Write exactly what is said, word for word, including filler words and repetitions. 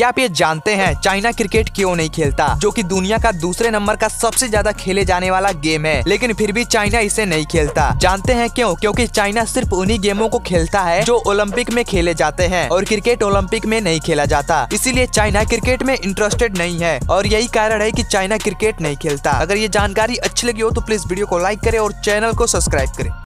क्या आप ये जानते हैं चाइना क्रिकेट क्यों नहीं खेलता, जो कि दुनिया का दूसरे नंबर का सबसे ज्यादा खेले जाने वाला गेम है, लेकिन फिर भी चाइना इसे नहीं खेलता। जानते हैं क्यों? क्योंकि चाइना सिर्फ उन्हीं गेमों को खेलता है जो ओलंपिक में खेले जाते हैं और क्रिकेट ओलंपिक में नहीं खेला जाता। इसीलिए चाइना क्रिकेट में इंटरेस्टेड नहीं है और यही कारण है कि चाइना क्रिकेट नहीं खेलता। अगर ये जानकारी अच्छी लगी हो तो प्लीज वीडियो को लाइक करें और चैनल को सब्सक्राइब करें।